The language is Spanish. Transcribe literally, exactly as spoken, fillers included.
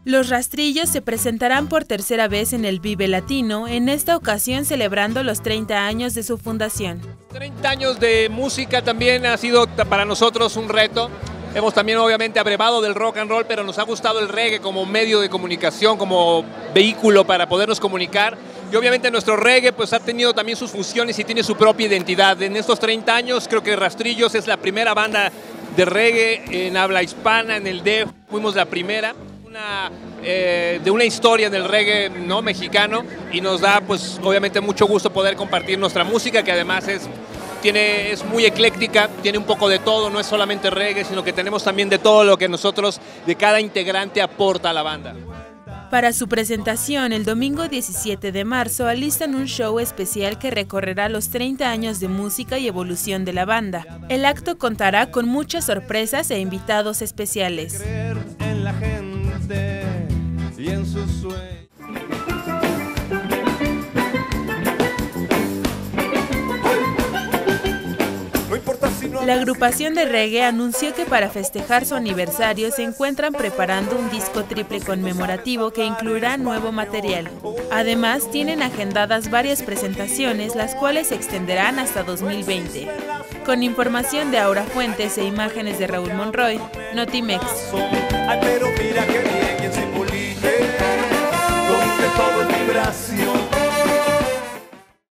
Los Rastrillos se presentarán por tercera vez en el Vive Latino, en esta ocasión celebrando los treinta años de su fundación. treinta años de música también ha sido para nosotros un reto. Hemos también obviamente abrevado del rock and roll, pero nos ha gustado el reggae como medio de comunicación, como vehículo para podernos comunicar. Y obviamente nuestro reggae pues ha tenido también sus fusiones y tiene su propia identidad. En estos treinta años creo que Rastrillos es la primera banda de reggae en habla hispana, en el D E F, fuimos la primera. Una, eh, de una historia en el reggae no mexicano, y nos da pues obviamente mucho gusto poder compartir nuestra música, que además es, tiene, es muy ecléctica, tiene un poco de todo, no es solamente reggae, sino que tenemos también de todo lo que nosotros, de cada integrante, aporta a la banda. Para su presentación, el domingo diecisiete de marzo, alistan un show especial que recorrerá los treinta años de música y evolución de la banda. El acto contará con muchas sorpresas e invitados especiales. Y en sus sueños. La agrupación de reggae anunció que para festejar su aniversario se encuentran preparando un disco triple conmemorativo que incluirá nuevo material. Además, tienen agendadas varias presentaciones, las cuales se extenderán hasta dos mil veinte. Con información de Aura Fuentes e imágenes de Raúl Monroy, Notimex. Ay, pero mira que bien, quien se pulige, donde todo es vibración.